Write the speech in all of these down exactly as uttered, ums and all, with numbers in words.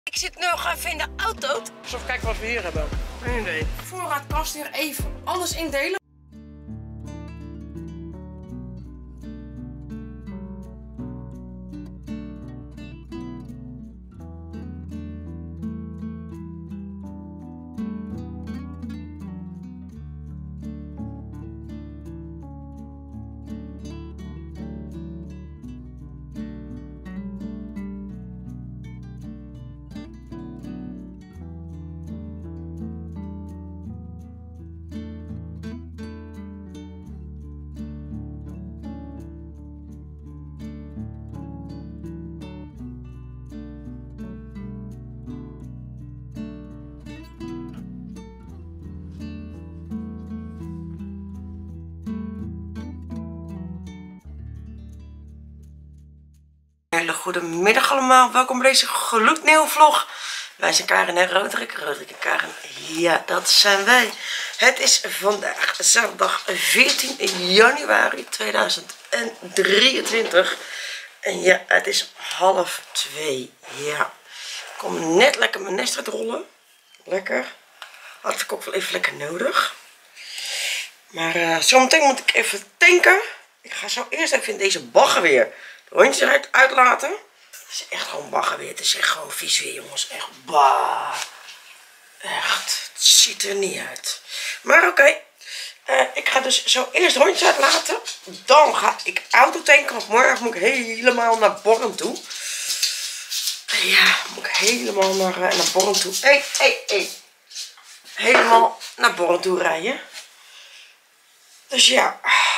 Ik zit nu nog even in de auto. Dus even kijken wat we hier hebben. Geen idee. Voorraadkast weer even alles indelen. Hele goede middag allemaal, welkom bij deze gloednieuwe vlog. Wij zijn Karen en Roderick, Roderick en Karen, ja dat zijn wij. Het is vandaag zaterdag veertien januari tweeduizend drieëntwintig. En ja, het is half twee, ja. Ik kom net lekker mijn nest uit rollen, lekker. Had ik ook wel even lekker nodig. Maar uh, zometeen moet ik even tanken. Ik ga zo eerst even in deze bagger weer rondjes eruit uitlaten. Het is echt gewoon bagger weer. Het is echt gewoon vies weer, jongens. Echt bah. Echt. Het ziet er niet uit. Maar oké. Okay. Uh, ik ga dus zo eerst rondjes uitlaten. Dan ga ik auto tanken. Want morgen moet ik helemaal naar Born toe. Ja, moet ik helemaal naar, uh, naar Born toe. Hé, hé, hé. Helemaal naar Born toe rijden. Dus ja.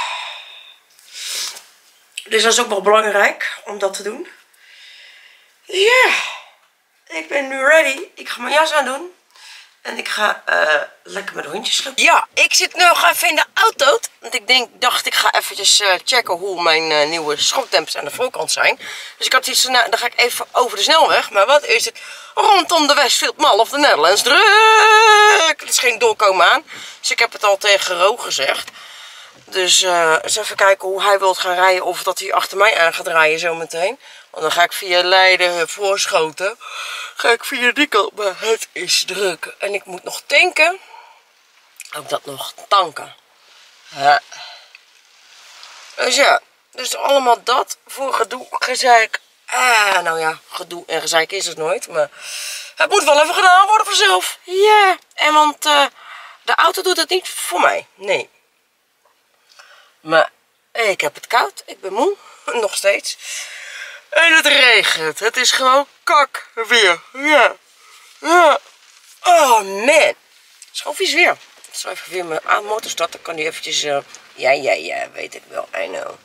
Dus dat is ook wel belangrijk om dat te doen. Ja, ik ben nu ready. Ik ga mijn jas aan doen. En ik ga uh, lekker met de hondjes lopen. Ja, ik zit nu nog even in de auto. Want ik denk, dacht ik ga eventjes uh, checken hoe mijn uh, nieuwe schokdempers aan de voorkant zijn. Dus ik had iets, nou, dan ga ik even over de snelweg. Maar wat is het? Rondom de Westfield Mall of de Netherlands druk. Het is geen doorkomen aan. Dus ik heb het al tegen Ro gezegd. Dus uh, eens even kijken hoe hij wilt gaan rijden. Of dat hij achter mij aan gaat rijden zometeen. Want dan ga ik via Leiden, Voorschoten. Ga ik via die kant. Maar het is druk. En ik moet nog tanken. Ook dat nog tanken. Ja. Dus ja. Dus allemaal dat voor gedoe, gezeik. Ah, nou ja, gedoe en gezeik is het nooit. Maar het moet wel even gedaan worden vanzelf. Ja. En want uh, de auto doet het niet voor mij. Nee. Maar ik heb het koud, ik ben moe, nog steeds. En het regent, het is gewoon kak weer. Ja, ja. Oh man, het is gewoon vies weer. Ik zal even weer mijn aan motor starten, dan kan die eventjes, uh, ja, ja, ja, weet ik wel, I know.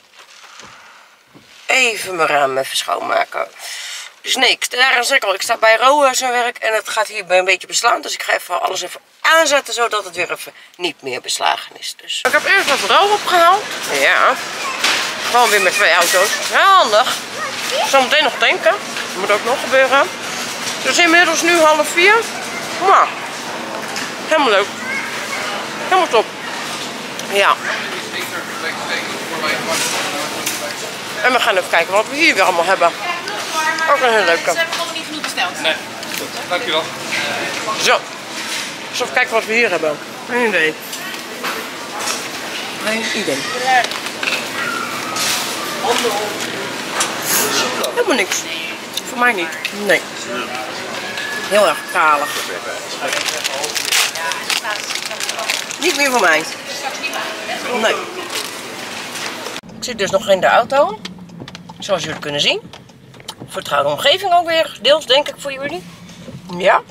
Even mijn raam even schoonmaken. Dus nee, ik, daar zeg ik al, ik sta bij Ro zijn werk en het gaat hier een beetje beslaan. Dus ik ga even alles even aanzetten, zodat het weer even niet meer beslagen is. Dus. Ik heb eerst even Ro opgehaald. Ja. Gewoon weer met twee auto's. Heel handig. Zometeen nog tanken. Dat moet ook nog gebeuren. Het is inmiddels nu half vier. Maar helemaal leuk. Helemaal top. Ja. En we gaan even kijken wat we hier weer allemaal hebben. Ook een heel leuke. Ze hebben nog niet genoeg besteld. Nee, goed. Dankjewel. Zo. Dus even kijken wat we hier hebben. Geen idee. Geen idee. Helemaal niks. Voor mij niet. Nee. Heel erg kalig. Niet meer voor mij. Nee. Ik zit dus nog in de auto. Zoals jullie kunnen zien. Vertrouwde omgeving ook weer. Deels denk ik voor jullie. Ja.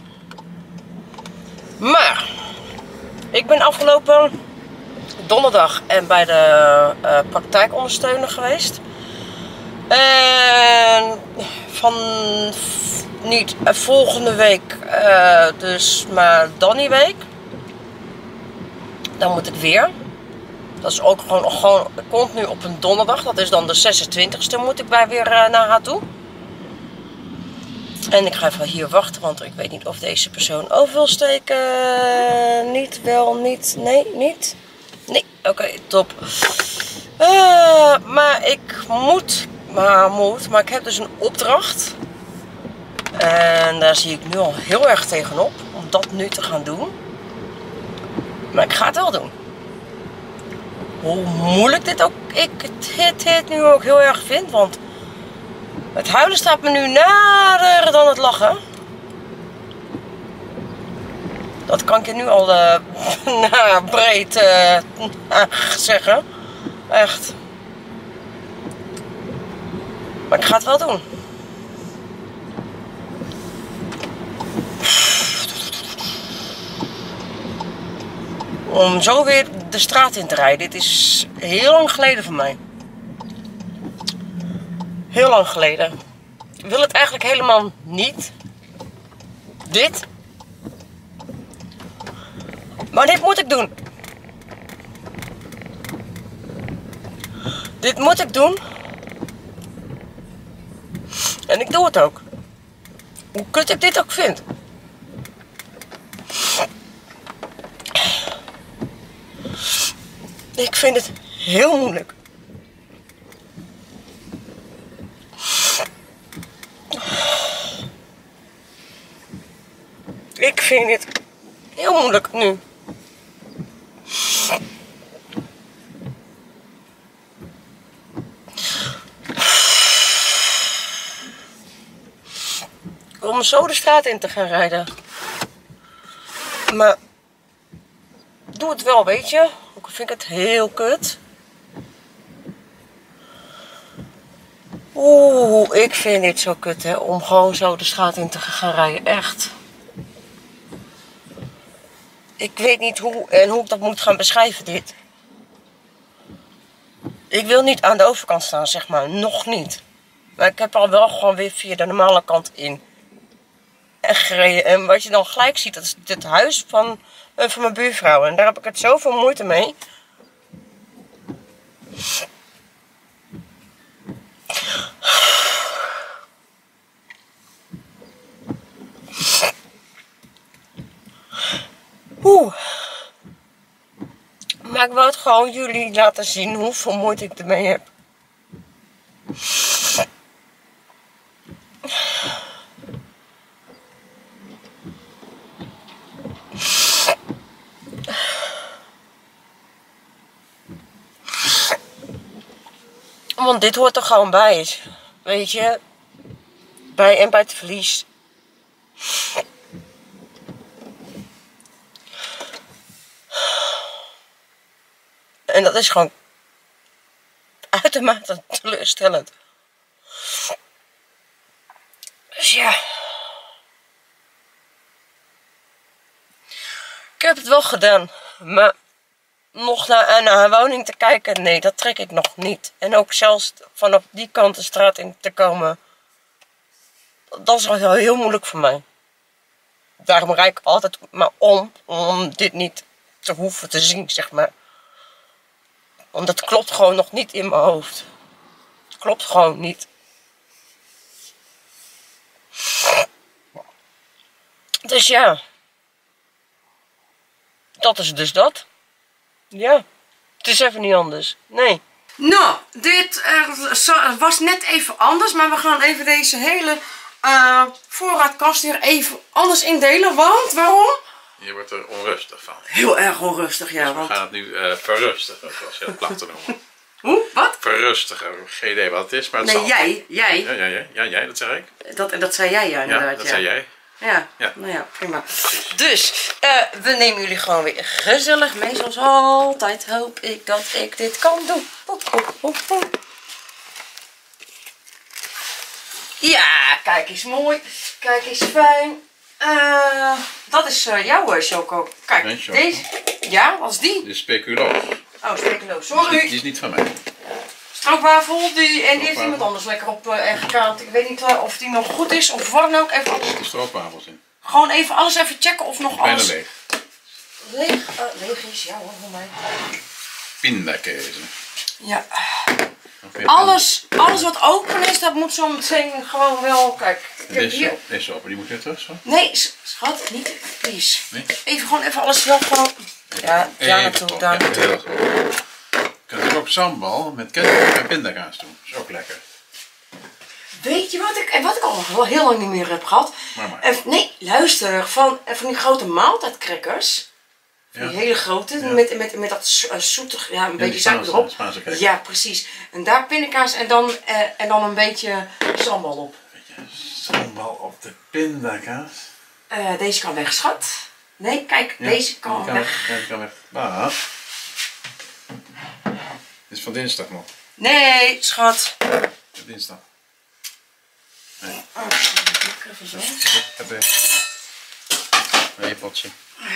Maar. Ik ben afgelopen donderdag en bij de uh, praktijkondersteuner geweest. En van niet uh, volgende week, uh, dus maar dan die week. Dan moet ik weer. Dat is ook gewoon, gewoon continu op een donderdag. Dat is dan de zesentwintigste moet ik bij weer uh, naar haar toe. En ik ga even hier wachten, want ik weet niet of deze persoon over wil steken. Niet, wel, niet, nee, niet. Nee, oké, okay, top. Uh, maar ik moet, maar moet, maar ik heb dus een opdracht. En daar zie ik nu al heel erg tegenop om dat nu te gaan doen. Maar ik ga het wel doen. Hoe moeilijk dit ook ik het, het, het nu ook heel erg vind. Want het huilen staat me nu nader dan het lachen. Dat kan ik je nu al uh, nou, breed uh, zeggen. Echt. Maar ik ga het wel doen. Om zo weer de straat in te rijden. Dit is heel lang geleden voor mij. Heel lang geleden. Ik wil het eigenlijk helemaal niet. Dit. Maar dit moet ik doen. Dit moet ik doen. En ik doe het ook. Hoe kut ik dit ook vind. Ik vind het heel moeilijk. Ik vind het heel moeilijk nu. Om zo de straat in te gaan rijden. Maar doe het wel, weet je. Ook vind ik het heel kut. Oeh, ik vind dit zo kut, hè. Om gewoon zo de straat in te gaan rijden. Echt. Ik weet niet hoe en hoe ik dat moet gaan beschrijven, dit. Ik wil niet aan de overkant staan, zeg maar. Nog niet. Maar ik heb al wel gewoon weer via de normale kant in. En gereden. En wat je dan gelijk ziet, dat is het huis van, uh, van mijn buurvrouw. En daar heb ik het zoveel moeite mee. Oeh. Maar ik wil het gewoon jullie laten zien hoeveel moeite ik ermee heb. Want dit hoort er gewoon bij. Weet je. Bij en bij het verlies. En dat is gewoon uitermate teleurstellend. Dus ja. Ik heb het wel gedaan. Maar nog naar, naar een woning te kijken, nee, dat trek ik nog niet. En ook zelfs vanaf die kant de straat in te komen. Dat is wel heel moeilijk voor mij. Daarom rijd ik altijd maar om. Om dit niet te hoeven te zien, zeg maar. Want dat klopt gewoon nog niet in mijn hoofd. Het klopt gewoon niet. Dus ja. Dat is dus dat. Ja. Het is even niet anders. Nee. Nou, dit uh, was net even anders. Maar we gaan even deze hele uh, voorraadkast hier even anders indelen. Want, waarom? Je wordt er onrustig van. Heel erg onrustig, ja. Dus we want... gaan het nu uh, verrustigen, zoals je het plat te noemen. Hoe? Wat? Verrustigen. Geen idee wat het is, maar het nee, zal. jij. Jij. Ja, ja, ja, ja, jij, dat zeg ik. Dat, dat zei jij, ja, inderdaad. Ja, dat ja. zei jij. Ja. Ja, nou ja, prima. Dus, uh, we nemen jullie gewoon weer gezellig mee. Zoals altijd hoop ik dat ik dit kan doen. Ja, kijk eens mooi. Kijk eens fijn. Uh, dat is uh, jouw uh, choco. Kijk, Mijn choco. deze. Ja, wat is die? Dit is speculoos. Oh, speculoos. Die is, Sorry. niet, die is niet van mij. Stroopwafel, die, en die heeft iemand anders lekker op uh, gekraamd. Ik weet niet uh, of die nog goed is of wat dan ook. Even alles. Er stroopwafels in. Gewoon even alles even checken of nog Bijna alles... leeg. Leeg? Uh, leeg is, ja hoor, voor mij. Pindakaas. Ja. Alles, alles wat open is, dat moet zo meteen gewoon wel... Kijk, ik heb Deze, hier... deze open, die moet weer terug, zo? Nee, schat, niet. Please. Nee? Even gewoon even alles wel gewoon... Ja, daar naartoe, daar naartoe. Ja, heel goed. Je kunt ook op sambal met ketchup en pindakaas doen. Dat is ook lekker. weet je wat ik, en wat ik al wel heel lang niet meer heb gehad? Maar maar. En, nee, luister, van, van die grote maaltijdcrackers. Ja. Die hele grote, Ja. met, met, met dat uh, zoetig, ja, een Ja, beetje die suiker Spaanse- erop. Spaanse crackers. Ja, precies. En daar pindakaas en dan, uh, en dan een beetje sambal op. Beetje sambal op de pindakaas. Uh, deze kan weg, schat. Nee, kijk, Ja, deze kan, die kan weg. Ja, die kan weg. Baas. Dit is van dinsdag nog. Nee, schat. Dinsdag. Nee. Oh, ik even zo. Huppatee. Nee, potje.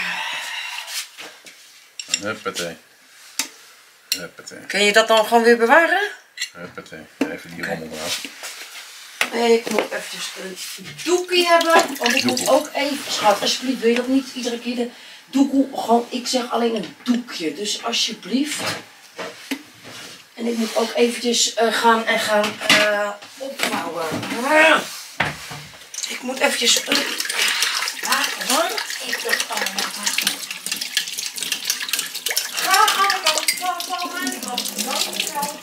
Huppatee. Huppatee. Kun je dat dan gewoon weer bewaren? Huppatee. Even die rommel eraf. Nee, ik moet eventjes een doekie hebben. Want ik moet Doekoe. ook even, schat, alsjeblieft, wil je dat niet iedere keer de doekoe? Gewoon, ik zeg alleen een doekje. Dus alsjeblieft. En ik moet ook eventjes uh, gaan en gaan uh, opvouwen. Ah. Ik moet eventjes... Uh, waarom? Ik dat allemaal... Ga aan de kant, ga aan de kant. Dankjewel.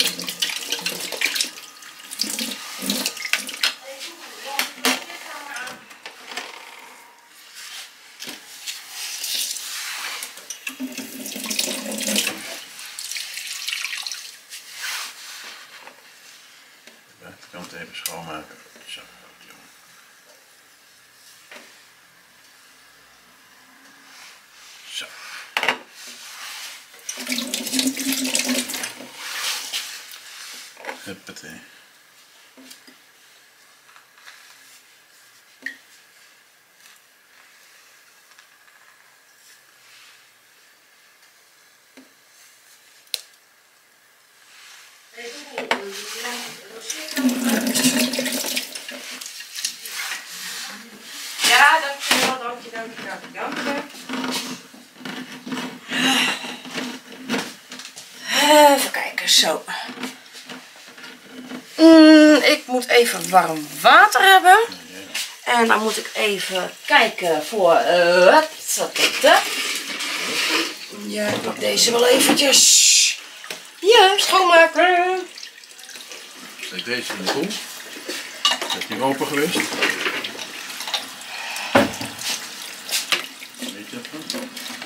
Ik kan het even schoonmaken. Zo, jongen. Zo. Huppatee. Ja, dankjewel, dankje, dankje, dankje, dankje. Even kijken, zo. Mm, ik moet even warm water hebben. En dan moet ik even kijken voor... Uh, ja, ik pak deze wel eventjes. Ja, schoonmaken. Steek deze in de koel. Is die open geweest? Weet je dat nog?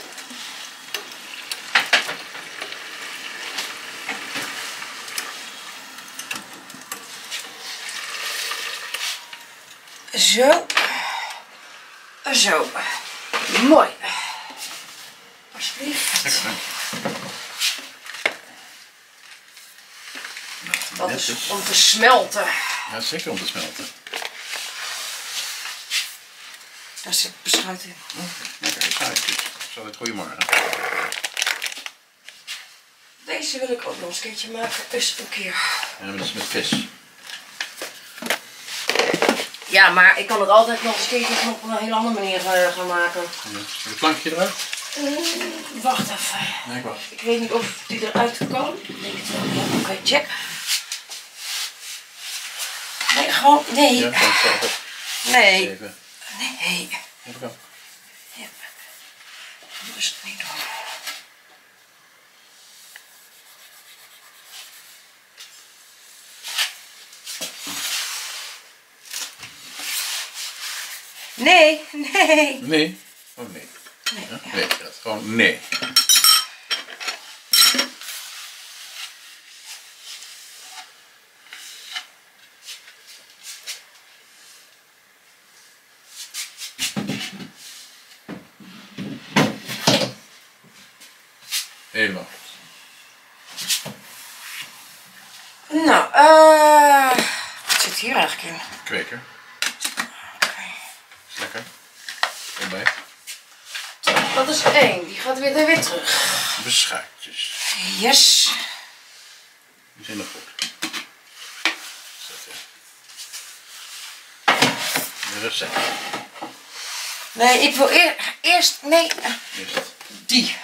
Zo. Zo. Mooi. Alsjeblieft. Lekker, hè? Dat Net is dus. om te smelten. Ja, zeker om te smelten. Daar zit beschuit in. Oh, lekker, suikertjes. Zo, het goeiemorgen. Deze wil ik ook nog eens een keertje maken. Dus een keer. Ja, maar dat is met vis. Ja, maar ik kan het altijd nog eens een keertje op een hele andere manier uh, gaan maken. Ja. Een plankje eruit? Mm, wacht even. Nee, ik wacht. Ik weet niet of die eruit kan. Ik denk het wel. Ja, oké, okay, check. Nee, gewoon, nee. Ja, kan het zelf. Nee. Even. Nee. Even gaan. Ja. Dat is het niet doen. Nee, nee. Nee. Oh nee. Nee. Ja, nee, dat gewoon nee. Helemaal. Nou, eh. Uh, wat zit hier eigenlijk in? Kweker. Okay. Is lekker. Erbij. Dat is één. Die gaat weer, weer terug. Beschuitjes. Yes. Die zijn nog goed. Zet de recept. Nee, ik wil eer, eerst. Nee. Is het? Die.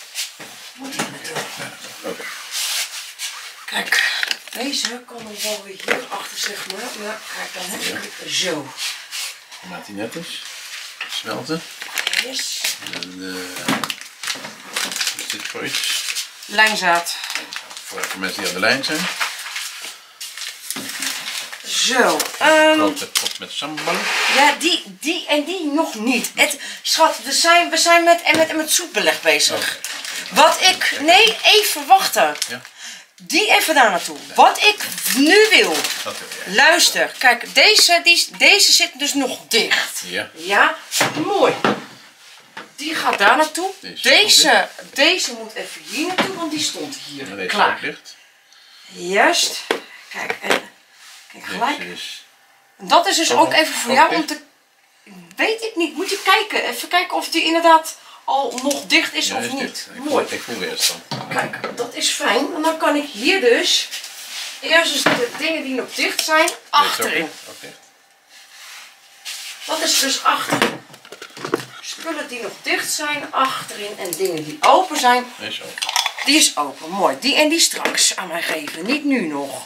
Oké. Kijk, deze kan dan wel weer hier achter, zeg maar. Maar kijk, dan heb ik het zo. Laat die net eens smelten. Yes. En, uh, wat is dit voor iets? Lijnzaad. Voor, voor mensen die aan de lijn zijn. Zo. Um, grote pot met sambal. Ja, die, die en die nog niet. Het, schat, we zijn, we zijn met, en met, en met soepbeleg bezig. Okay. Wat ik... Nee, even wachten. Ja. Die even daar naartoe. Ja. Wat ik nu wil. Dat wil je. Luister. Kijk, deze, die, deze zit dus nog dicht. Ja. Ja, mooi. Die gaat daar naartoe. Deze, deze, deze moet even hier naartoe, want die stond hier. Ja, deze klaar. Dicht. Juist. Kijk, en kijk gelijk. Is... Dat is dus ook even voor jou om te... Weet ik niet. Moet je kijken. Even kijken of die inderdaad al nog dicht is ja, of is niet. Ik Mooi. Voel, ik voel weerstand. Kijk, dat is fijn. Want dan kan ik hier dus eerst dus de dingen die nog dicht zijn, achterin. Ook, ook dicht. Dat is dus achterin. Spullen die nog dicht zijn, achterin. En dingen die open zijn. Die is open. Die is open. Mooi. Die en die straks aan mij geven. Niet nu nog.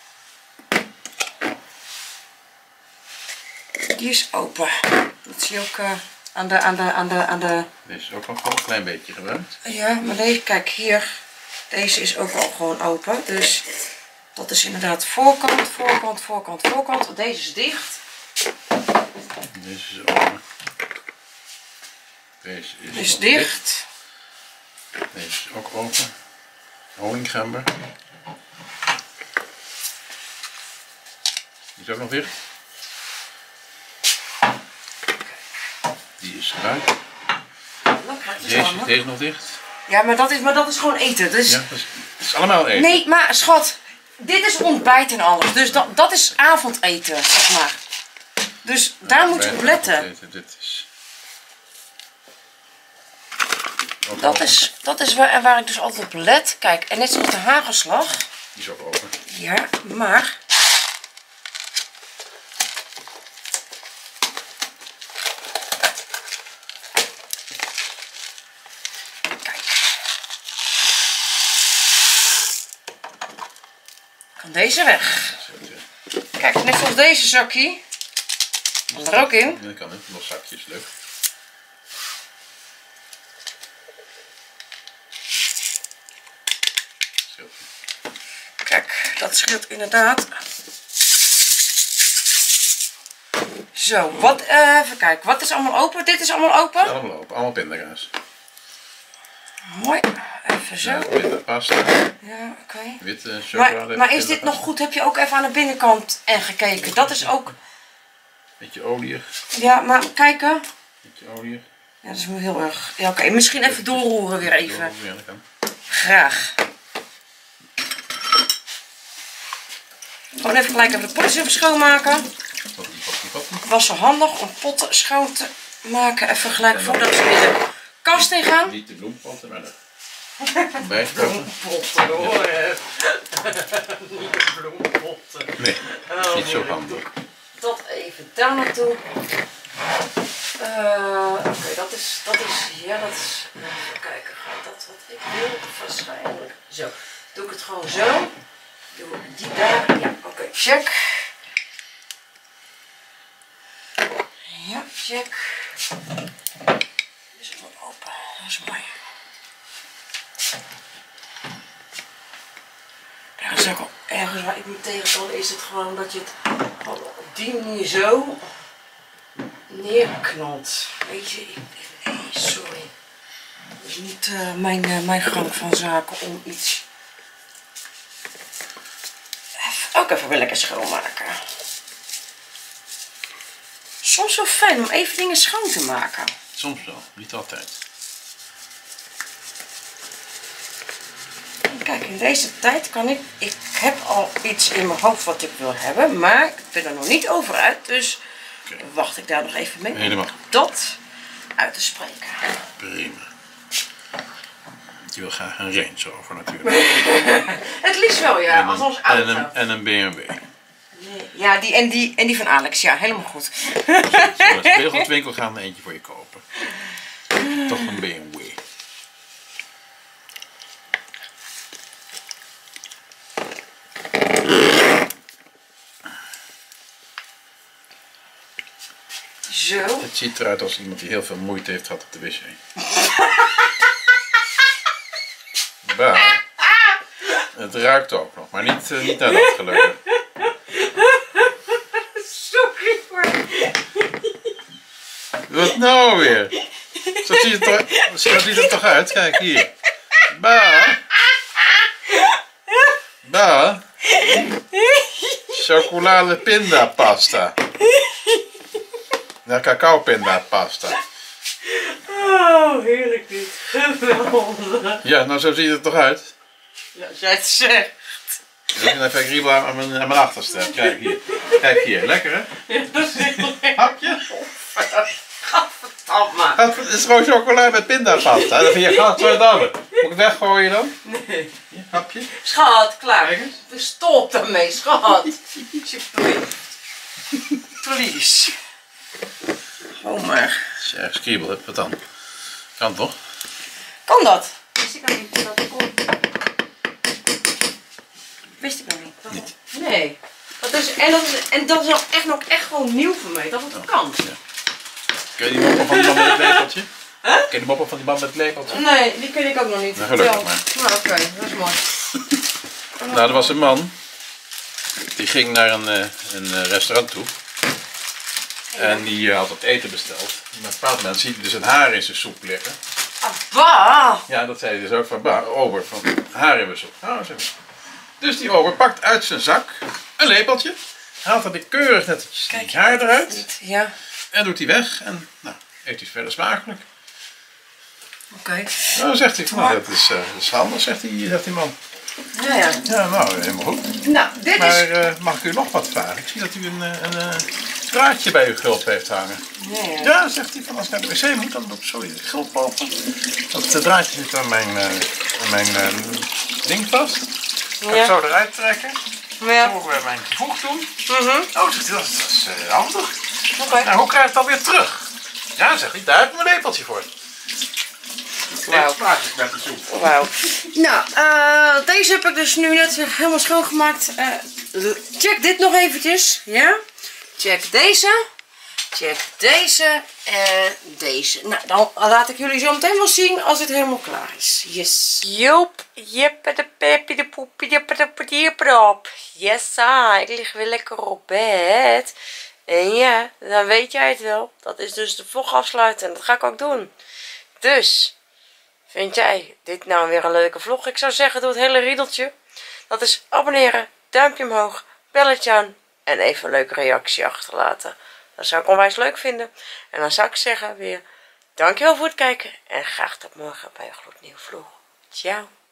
Die is open. Dat zie je ook uh, aan de, aan de, aan de, aan de... Deze is ook nog wel een klein beetje gebruikt. Ja, maar deze, kijk hier. Deze is ook al gewoon open. Dus dat is inderdaad voorkant, voorkant, voorkant, voorkant. Deze is dicht. Deze is open. Deze is, is dicht. dicht. Deze is ook open. Honinggember. Die is ook nog dicht. Die is eruit. Deze, deze nog dicht. Ja, maar dat is, maar dat is gewoon eten. Dus... Ja, dat is, dat is allemaal eten. Nee, maar schat, dit is ontbijt en alles. Dus dat, dat is avondeten, zeg maar. Dus ja, daar moet je op letten. Dit is... Dat is, dat is waar, waar ik dus altijd op let. Kijk, en net zoals de hagelslag. Die is ook open. Ja, maar... Deze weg. Kijk, net zoals deze zakje. Kan er ook in. Dat kan niet, nog zakjes, leuk. Kijk, dat scheelt inderdaad. Zo, wat, uh, even kijken. Wat is allemaal open? Dit is allemaal open? Ja, allemaal open, allemaal pindakaas. Mooi. Even zo. Ja, witte pasta. Ja, oké. Okay. Witte chocolade. Maar, maar is dit nog goed? Heb je ook even aan de binnenkant en gekeken? Dat is ook... Beetje olie. Ja, maar kijken. Beetje olie. Ja, dat is heel erg... Ja, oké. Okay. Misschien even doorroeren weer even. Doorroeren, ja, dat kan. Graag. Gewoon even gelijk even de potjes even schoonmaken. Was zo handig om potten schoon te maken. Even gelijk voordat ze weer de kast in gaan. Niet de bloempotten, maar de... Bijspotten. Bloempotten hoor. Niet de bloempotten. Nee, dat is niet zo handig. Dat even daar naartoe. Uh, Oké, okay, dat is, dat is, ja dat is, even kijken, gaat dat wat ik wil? Waarschijnlijk. Zo, doe ik het gewoon zo. Doe die daar, ja oké, okay, check. Ja, check. Dit is wel open, dat is mooi. Ergens, ook, ergens waar ik me tegen kan is het gewoon dat je het op die manier zo neerknalt. Weet je, ik, nee, sorry. Dat is niet uh, mijn, uh, mijn gang van zaken om iets... Even, ook even weer lekker schoonmaken. Soms wel fijn om even dingen schoon te maken. Soms wel, niet altijd. Kijk, in deze tijd kan ik... Ik heb al iets in mijn hoofd wat ik wil hebben, maar ik ben er nog niet over uit, dus okay. Wacht ik daar nog even mee. Helemaal. Om dat uit te spreken. Prima. Je wil graag een Range Rover natuurlijk. Het liefst wel, ja, als ons auto. En een, en een B M W. Nee, ja, die en, die en die van Alex, ja, helemaal goed. Zullen we naar de speelgoedwinkel gaan en eentje voor je kopen? Toch een B M W. Zo. Het ziet eruit als iemand die heel veel moeite heeft gehad op de wc. Maar het ruikt ook nog, maar niet, uh, niet naar dat gelukkig. Wat nou weer? Zo ziet het, toch, zo ziet het toch uit? Kijk hier. Ba. Ba. Chocolade pindapasta. Ja, cacao pindapasta. Oh, heerlijk dit. Geweldig. Ja, nou zo ziet het toch uit? Ja, als jij het zegt. Ik ga even kriebelen aan mijn, aan mijn achterste. Kijk hier. Kijk hier. Lekker hè? Ja, dat is heel lekker. Hapje? Gadverdamme. Het is gewoon chocola met pindapasta. Dan vind je, gaat het zo dammen. Moet ik het weggooien dan? Nee. Hier, hapje. Schat, klaar. Kijk eens. Stop daarmee, schat. Alsjeblieft. Please. Oh maar. Als je ergens kriebel hebt, wat dan? Kan toch? Kan dat? Wist ik nog niet dat dat kon. Wist ik nog niet. Dat Niet. Nee. Dat is, en, dat is, en dat is nog echt, nog echt gewoon nieuw voor mij. Dat het kan. Ja. Ken je die moppen van die man met het lepeltje? Huh? Ken je die moppen van die man met het lepeltje? Nee, die ken ik ook nog niet. Nou, gelukkig maar. Nou, oké. Okay, dat is mooi. Nou, er was een man. Die ging naar een, uh, een restaurant toe. Ja. En die uh, had wat eten besteld. Maar op een bepaald moment ziet hij dus een haar in zijn soep liggen. Bah! Ja, dat zei hij dus ook van, bah, ober, van haar in mijn soep. Nou, zo. Dus die ober pakt uit zijn zak een lepeltje. Haalt er die keurig netjes het haar eruit. Ja. En doet hij weg. En nou, eet hij verder smakelijk. Oké. Okay. Nou, zegt hij van, nou, dat is, uh, dat is handig, zegt die, zegt die man. Ja, ja. Ja, nou, helemaal goed. Nou, dit maar is... uh, mag ik u nog wat vragen? Ik zie dat u een, een, een draadje bij uw gulp heeft hangen. Ja, ja. Ja, zegt hij, van als ik naar de wc moet, dan doe ik zo je gulp open. Dat de draadje zit aan mijn, uh, aan mijn uh, ding vast. Kan Ja. ik zo eruit trekken. Ja. Zo weer mijn voeg doen. Mm-hmm. Oh, zegt hij, dat is, dat is uh, handig. Oké. Okay. Nou, hoe krijg ik het dan weer terug? Ja, zegt hij, daar heb ik mijn lepeltje voor. Wauw. Met de soep. Wauw. Nou, uh, deze heb ik dus nu net helemaal schoongemaakt. Uh, check dit nog eventjes. Ja? Check deze. Check deze. En deze. Nou, dan laat ik jullie zo meteen wel zien als het helemaal klaar is. Yes. Joep. Jeppe de peppie de poepie de peppie. Yes, ah, ik lig weer lekker op bed. En ja, dan weet jij het wel. Dat is dus de vlog afsluiten. En dat ga ik ook doen. Dus... Vind jij dit nou weer een leuke vlog? Ik zou zeggen, doe het hele riedeltje. Dat is abonneren, duimpje omhoog, belletje aan en even een leuke reactie achterlaten. Dat zou ik onwijs leuk vinden. En dan zou ik zeggen weer, dankjewel voor het kijken en graag tot morgen bij een gloednieuwe vlog. Ciao.